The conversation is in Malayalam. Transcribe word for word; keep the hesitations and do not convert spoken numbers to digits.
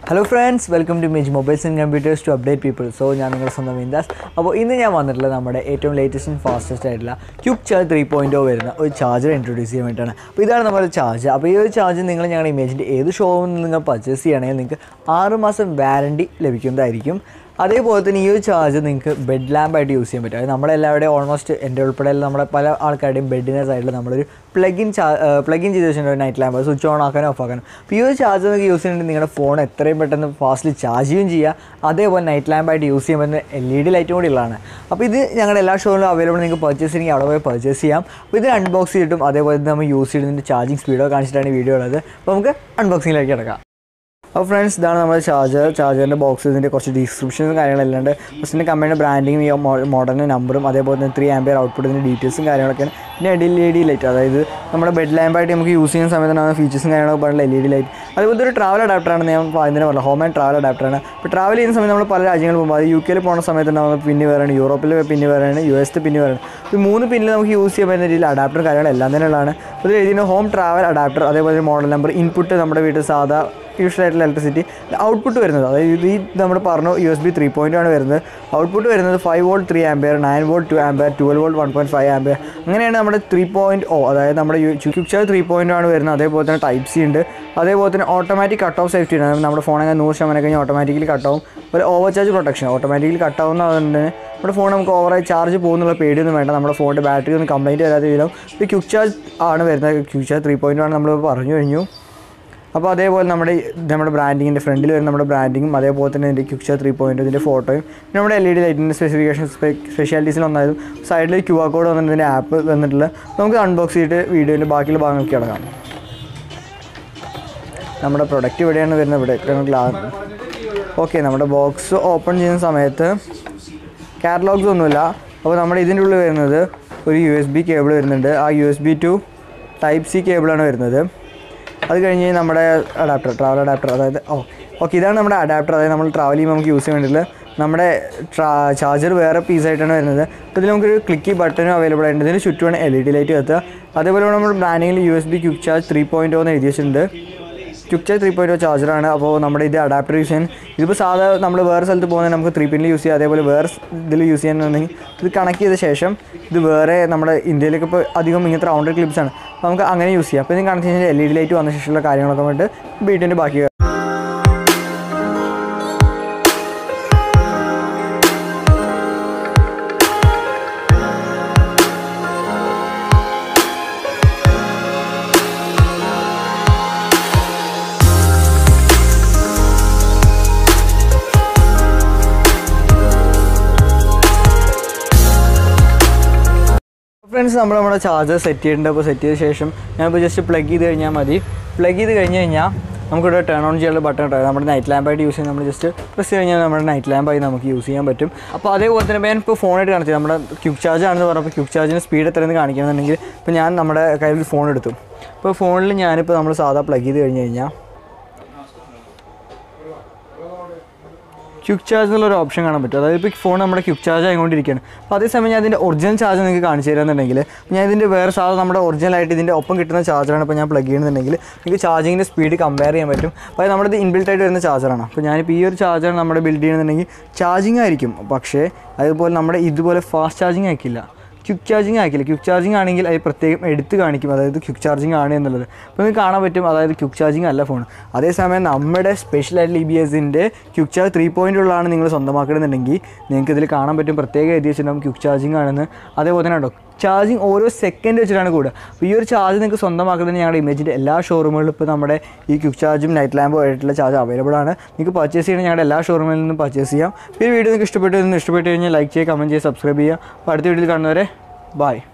Hello friends, welcome to Mage Mobiles and Computers to update people. So, I am Sondam Indas. Now, today I am going to latest and fastest QuickCharge three point oh a charger introduce. This is our charger. This charger you can imagine any showroom you purchase six months warranty. അതേപോലെ തന്നെ ഈ ഒരു ചാർജ് നിങ്ങൾക്ക് ബെഡ് ലാമ്പ് ആയിട്ട് യൂസ് ചെയ്യാൻ പറ്റും. അത് നമ്മളെല്ലാവരുടെയും ഓൾമോസ്റ്റ് എൻ്റെ ഉൾപ്പെടെ നമ്മുടെ പല ആൾക്കാരുടെയും ബെഡിൻ്റെ സൈഡിൽ നമ്മളൊരു പ്ലഗിൻ പ്ലഗിൻ ചെയ്ത് വെച്ചിട്ടുണ്ട് നൈറ്റ് ലാമ്പ് സ്വിച്ച് ഓൺ ആക്കാനും ഓഫ് ആക്കാനും. അപ്പോൾ ഈ ഒരു ചാർജ് നിങ്ങൾക്ക് യൂസ് ചെയ്യുന്നുണ്ടെങ്കിൽ നിങ്ങളുടെ ഫോൺ എത്രയും പെട്ടെന്ന് ഫാസ്റ്റ്ലി ചാർജ് ചെയ്യുകയും ചെയ്യുക. അതേപോലെ നൈറ്റ് ലാമ്പായിട്ട് യൂസ് ചെയ്യാൻ പറ്റുന്ന എൽ ഇ ഡി ലൈറ്റും കൂടി ഉള്ളതാണ്. അപ്പോൾ ഇത് ഞങ്ങളുടെ എല്ലാ ഷോറിലും അവൈലബിൾ. നിങ്ങൾക്ക് പർച്ചേസ് ചെയ്യണമെങ്കിൽ അവിടെ പോയി പർച്ചേസ് ചെയ്യാം. അപ്പോൾ ഇത് അൺബോക്സ് ചെയ്തിട്ടും അതേപോലെ നമ്മൾ യൂസ് ചെയ്യുന്നതിൻ്റെ ചാർജിങ് സ്പീഡോ കാണിച്ചിട്ടാണ് ഈ വീഡിയോ ഉള്ളത്. അപ്പോൾ നമുക്ക് അൺബോക്സിങ്ങിലേക്ക് കിടക്കാം. അപ്പോൾ ഫ്രണ്ട്സ്, ഇതാണ് നമ്മുടെ ചാർജർ. ചാർജറിൻ്റെ ബോക്സ്, ഇതിൻ്റെ കുറച്ച് ഡിസ്ക്രിപ്ഷനും കാര്യങ്ങളെല്ലാം ഉണ്ട്. ഫസ്റ്റിൻ്റെ കമ്പനിയുടെ ബ്രാൻഡിങ്ങും ഈ മോഡലിൻ്റെ നമ്പറും അതേപോലെ തന്നെ ത്രീ ആംപിയർ ഔട്ട്പുട്ട് ഇതിൻ്റെ ഡീറ്റെയിൽസും കാര്യങ്ങളൊക്കെയാണ്. പിന്നെ എൽ ഇ ഡി ലൈറ്റ്, അതായത് നമ്മുടെ ബെഡ് ലാമ്പായിട്ട് നമുക്ക് യൂസ് ചെയ്യുന്ന സമയത്താണ് ഫീച്ചേഴ്സും കാര്യങ്ങളൊക്കെ പറഞ്ഞില്ല എൽ ഇ ഡി ലൈറ്റ്. അതുപോലെ ഒരു ട്രാവൽ അഡാപ്റ്ററാണ് ഞാൻ അതിനെ പറഞ്ഞത്. ഹോം ആൻഡ് ട്രാവൽ അഡാപ്റ്ററാണ്. അപ്പോൾ ട്രാവൽ ചെയ്യുന്ന സമയത്ത് നമ്മൾ പല രാജ്യങ്ങളിൽ പോകുമ്പോൾ അത് യു കെയിൽ പോകുന്ന സമയത്ത് നമുക്ക് പിന്നെ വേറെയാണ്, യൂറോപ്പിൽ പിന്നെ വേറെയാണ്, യു എസ് പിന്നെ വേറെയാണ്. ഈ മൂന്ന് പിന്നിൽ നമുക്ക് യൂസ് ചെയ്യാൻ പറ്റുന്ന രീതിയിൽ അഡാപ്റ്റർ കാര്യങ്ങളെല്ലാം തന്നെ ഉള്ളതാണ്. അപ്പോൾ ഇതിന് ഹോം ട്രാവൽ അഡാപ്റ്റർ, അതേപോലെ മോഡൽ നമ്പർ, ഇൻപുട്ട് നമ്മുടെ വീട്ടിൽ സാധാ യൂഷ്വലായിട്ടുള്ള ഇലക്ട്രിസിറ്റി, ഔട്ട്പുട്ട് വരുന്നത് അതായത് ഈ നമ്മൾ പറഞ്ഞു U S B three point ആണ് വരുന്നത്. ഔട്ട്പുട്ട് വരുന്നത് five volt three ampere, nine volt two ampere, twelve volt one point five ampere. അങ്ങനെയാണ് നമ്മുടെ ത്രീ പോയിൻറ്റ് ഓ അതായത് നമ്മുടെ ക്വിക്ക് ത്രീ പോയിൻ്റ് ആണ് വരുന്നത്. അതേപോലെ തന്നെ ടൈപ്പ് സി ഉണ്ട്. അതേപോലെ തന്നെ ഓട്ടോമാറ്റിക് കട്ട് ഓഫ് സേഫ്റ്റി ഉണ്ട്. നമ്മുടെ ഫോൺ അങ്ങനെ നൂറ് ശതമാനം കഴിഞ്ഞാൽ ഓട്ടോമാറ്റിക്കലി കട്ടാവും. അതുപോലെ ഓവർ ചാർജ് പ്രൊട്ടക്ഷൻ ഓട്ടോമാറ്റിക്കലി കട്ടാവുന്നതുകൊണ്ട് തന്നെ നമ്മുടെ ഫോൺ നമുക്ക് ഓവറായി ചാർജ് പോകുന്നുള്ള പേടിയൊന്നും വേണ്ട. നമ്മുടെ ഫോണിൻ്റെ ബാറ്ററി ഒന്നും കംപ്ലൈൻറ്റ് വരാതെ വിധം ഇപ്പോൾ ക്വിക്ക് ചാർജ് ആണ് വരുന്നത്. ക്വിക്ക് ചാർജ് ത്രീ പോയിൻ്റ് ആണ് നമ്മൾ പറഞ്ഞു കഴിഞ്ഞു. അപ്പോൾ അതേപോലെ നമ്മുടെ നമ്മുടെ ബ്രാൻഡിങ്ങിൻ്റെ ഫ്രണ്ടിൽ വരുന്ന നമ്മുടെ ബ്രാൻഡിങ്ങും അതേപോലെ തന്നെ ഇതിൻ്റെ ക്വിക്ക് ത്രീ പോയിൻ്റ് ഇതിൻ്റെ ഫോട്ടോയും പിന്നെ നമ്മുടെ എൽ ഇ ഡി ലൈറ്റിൻ്റെ സ്പെസിഫിക്കേഷൻ സ്പെഷ്യാലിറ്റീസിൽ ഒന്നായതും സൈഡിൽ ക്യു ആർ കോഡ് വന്നിട്ട് ആപ്പ് വന്നിട്ടുള്ള നമുക്ക് അൺബോക്സ് ചെയ്തിട്ട് വീഡിയോൻ്റെ ബാക്കിയുള്ള ഭാഗങ്ങൾക്ക് കിടക്കാം. നമ്മുടെ പ്രൊഡക്റ്റ് ഇവിടെയാണ് വരുന്നത്. ഇവിടെ ഗ്ലാസ് ഓക്കെ. നമ്മുടെ ബോക്സ് ഓപ്പൺ ചെയ്യുന്ന സമയത്ത് കാറ്റലോഗ്സ് ഒന്നുമില്ല. അപ്പോൾ നമ്മുടെ ഇതിൻ്റെ ഉള്ളിൽ വരുന്നത് ഒരു യു എസ് ബി കേബിൾ വരുന്നുണ്ട്. ആ U S B two type C കേബിളാണ് വരുന്നത്. അത് കഴിഞ്ഞ് നമ്മുടെ അഡാപ്റ്റർ, ട്രാവൽ അഡാപ്റ്റർ, അതായത് ഓ ഓക്കെ ഇതാണ് നമ്മുടെ അഡാപ്റ്റർ. അതായത് നമ്മൾ ട്രാവൽ ചെയ്യുമ്പോൾ നമുക്ക് യൂസ് ചെയ്യാൻ വേണ്ടിയിട്ടുള്ള നമ്മുടെ ചാർജർ വേറെ പീസായിട്ടാണ് വരുന്നത്. അപ്പോൾ ഇതിൽ നമുക്കൊരു ക്ലിക്കി ബട്ടനും അവൈലബിൾ ആയിട്ടുണ്ട്. ഇതിന് ചുറ്റുമാണ് എൽ ഇ ഡി ലൈറ്റ് കത്തുക. അതേപോലെ നമ്മുടെ ബ്രാൻഡിങ്ങിൽ U S B quick charge three point ഒന്ന് എഴുതി വെച്ചിട്ടുണ്ട്. ക്വിക്ക് ചാർജ് ത്രീ പോയിൻറ്റ് ചാർജറാണ്. അപ്പോൾ നമ്മുടെ ഇത് അഡാപ്റ്റർ യൂസ് ചെയ്യാൻ ഇതിപ്പോൾ സാധാ നമ്മൾ വേറെ സ്ഥലത്ത് പോകുന്നത് നമുക്ക് ത്രീ പിന്നിൽ യൂസ് ചെയ്യാം. അതേപോലെ വേറെ ഇതിൽ യൂസ് ചെയ്യാനുണ്ടെങ്കിൽ ഇത് കണക്ട് ചെയ്ത ശേഷം ഇത് വേറെ നമ്മുടെ ഇന്ത്യയിലേക്ക് ഇപ്പോൾ അധികം ഇങ്ങനത്തെ റൗണ്ടഡ് ക്ലിപ്സാണ്. അപ്പോൾ നമുക്ക് അങ്ങനെ യൂസ് ചെയ്യാം. അപ്പോൾ ഇത് കണക്ട് ചെയ്യുന്ന എൽ ഇ ഡി ലൈറ്റ് വന്ന ശേഷമുള്ള കാര്യങ്ങളൊക്കെ വേണ്ടിയിട്ട് വീട്ടിൻ്റെ ബാക്കി ഫ്രണ്ട്സ്, നമ്മൾ നമ്മുടെ ചാർജർ സെറ്റ് ചെയ്തിട്ടുണ്ട്. അപ്പോൾ സെറ്റ് ചെയ്ത ശേഷം ഞാനിപ്പോൾ ജസ്റ്റ് പ്ലഗ് ചെയ്ത് കഴിഞ്ഞാൽ മതി. പ്ലഗ് ചെയ്ത് കഴിഞ്ഞ് കഴിഞ്ഞാൽ നമുക്കിവിടെ ടേൺ ഓൺ ചെയ്യാനുള്ള ബട്ടൺ ഉണ്ടാകും. നമ്മുടെ നൈറ്റ് ലാമ്പായിട്ട് യൂസ് ചെയ്യാൻ നമ്മൾ ജസ്റ്റ് പ്രസ് ചെയ്ത് കഴിഞ്ഞാൽ നമ്മുടെ നൈറ്റ് ലാമ്പായി നമുക്ക് യൂസ് ചെയ്യാൻ പറ്റും. അപ്പോൾ അതേപോലെ തന്നെ ഞാൻ ഇപ്പോൾ ഫോണായിട്ട് കാണിച്ചത് നമ്മുടെ ക്വിക്ക് ചാർജ് ആണെന്ന് പറഞ്ഞപ്പോൾ ക്വിക്ക് ചാർജിന് സ്പീഡ് എത്രയെന്ന് കാണിക്കുകയാണെന്നുണ്ടെങ്കിൽ ഇപ്പോൾ ഞാൻ നമ്മുടെ കയ്യിൽ ഫോൺ എടുത്തു. അപ്പോൾ ഫോണിൽ ഞാനിപ്പോൾ നമ്മൾ സാധാ പ്ലഗ് ചെയ്ത് കഴിഞ്ഞ് കഴിഞ്ഞാൽ ക്വിക്ക് ചാർജ് എന്നുള്ളൊരു ഓപ്ഷൻ കാണാൻ പറ്റും. അതായത് ഇപ്പോൾ ഫോൺ നമ്മുടെ ക്വിക്ക് ചാർജ് ആയിക്കൊണ്ടിരിക്കുകയാണ്. അപ്പോൾ അതേസമയം ഞാൻ ഇതിൻ്റെ ഒറിജിനൽ ചാർജ് നിങ്ങൾക്ക് കാണിച്ചു തരാമെന്നുണ്ടെങ്കിൽ ഞാൻ ഇതിൻ്റെ വേറെ സാധനം നമ്മുടെ ഒറിജിനലായിട്ട് ഇതിൻ്റെ ഒപ്പം കിട്ടുന്ന ചാർജറാണ് ഇപ്പോൾ ഞാൻ പ്ലഗ് ചെയ്യുന്നുണ്ടെങ്കിൽ നിങ്ങൾക്ക് ചാർജിങ്ങിൻ്റെ സ്പീഡ് കമ്പയർ ചെയ്യാൻ പറ്റും. അപ്പോൾ നമ്മുടെ ഇത് ഇൻബിൽട്ട് ആയിട്ട് വരുന്ന ചാർജറാണ്. അപ്പോൾ ഞാനിപ്പോൾ ഈ ഒരു ചാർജറാണ് നമ്മുടെ ബിൽഡ് ചെയ്യുന്നുണ്ടെങ്കിൽ ചാർജിങ് ആയിരിക്കും, പക്ഷേ അതുപോലെ നമ്മുടെ ഇതുപോലെ ഫാസ്റ്റ് ചാർജിങ് ആക്കില്ല, ക്വിക്ക് ചാർജിങ് ആക്കില്ല. ക്വിക്ക് ചാർജിങ് ആണെങ്കിൽ അത് പ്രത്യേകം എടുത്ത് കാണിക്കും, അതായത് ക്വിക്ക് ചാർജിങ് ആണ് എന്നുള്ളത്. അപ്പോൾ നിങ്ങൾക്ക് കാണാൻ പറ്റും, അതായത് ക്വിക്ക് ചാർജിങ് അല്ല ഫോൺ. അതേസമയം നമ്മുടെ സ്പെഷ്യലായിട്ടുള്ള ഇ ബി എസിൻ്റെ ക്വിക്ക് ചാർജ് ത്രീ പോയിൻ്റ് ഉള്ളതാണ് നിങ്ങൾ സ്വന്തമാക്കണമെന്നുണ്ടെങ്കിൽ നിങ്ങൾക്ക് ഇതിൽ കാണാൻ പറ്റും പ്രത്യേകം എഴുതി വെച്ചിട്ടുണ്ടാകും ക്വിക്ക് ചാർജിങ് ആണെന്ന്. അതേപോലെ തന്നെ ഉണ്ടോ ചാർജിങ് ഓരോ സെക്കൻഡ് വെച്ചിട്ടാണ് കൂടുക. അപ്പോൾ ഈ ഒരു ചാർജ് നിങ്ങൾക്ക് സ്വന്തമാക്കുന്നത് ഞങ്ങളുടെ ഇമേജിൻ്റെ എല്ലാ ഷോറൂമുകളിലും ഇപ്പോൾ നമ്മുടെ ഈ ക്വിക്ക് ചാർജും നൈറ്റ് ലാമ്പും ആയിട്ടുള്ള ചാർജ് അവൈലബിൾ ആണ്. നിങ്ങൾക്ക് പർച്ചേസ് ചെയ്യണമെങ്കിൽ ഞങ്ങളുടെ എല്ലാ ഷോറൂമിൽ നിന്നും പർച്ചേസ് ചെയ്യാം. ഈ വീഡിയോ നിങ്ങൾക്ക് ഇഷ്ടപ്പെട്ടു ഇഷ്ടപ്പെട്ട് കഴിഞ്ഞാൽ ലൈക്ക് ചെയ്യുക, കമൻറ്റ് ചെയ്യുക, സബ്സ്ക്രൈബ് ചെയ്യുക. അപ്പോൾ അടുത്ത വീഡിയോയിൽ കാണുന്നവരെ ബൈ.